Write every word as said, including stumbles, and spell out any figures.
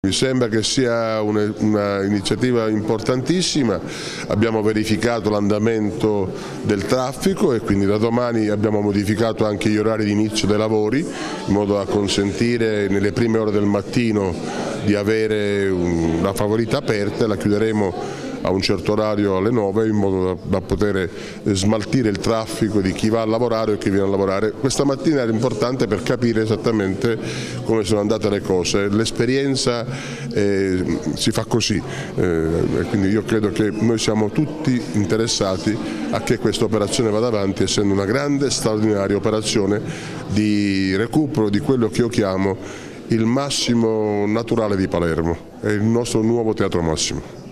Mi sembra che sia un'iniziativa importantissima, abbiamo verificato l'andamento del traffico e quindi da domani abbiamo modificato anche gli orari di inizio dei lavori in modo da consentire nelle prime ore del mattino di avere la favorita aperta e la chiuderemo a un certo orario alle nove in modo da, da poter smaltire il traffico di chi va a lavorare o chi viene a lavorare. Questa mattina era importante per capire esattamente come sono andate le cose, l'esperienza eh, si fa così eh, e quindi io credo che noi siamo tutti interessati a che questa operazione vada avanti, essendo una grande, straordinaria operazione di recupero di quello che io chiamo il Massimo naturale di Palermo, è il nostro nuovo Teatro Massimo.